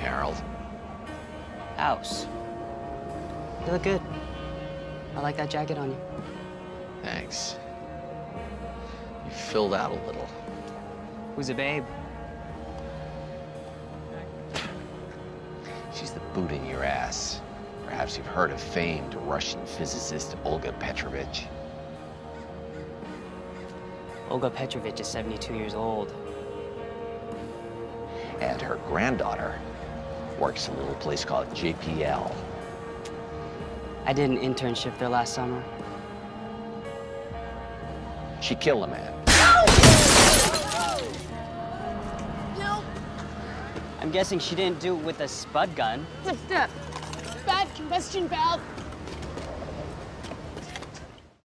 Harold. House. You look good. I like that jacket on you. Thanks. You filled out a little. Who's a babe? She's the boot in your ass. Perhaps you've heard of famed Russian physicist Olga Petrovich. Olga Petrovich is 72 years old. And her granddaughter works in a little place called JPL. I did an internship there last summer. She killed a man. No. I'm guessing she didn't do it with a spud gun. Step. Bad combustion valve.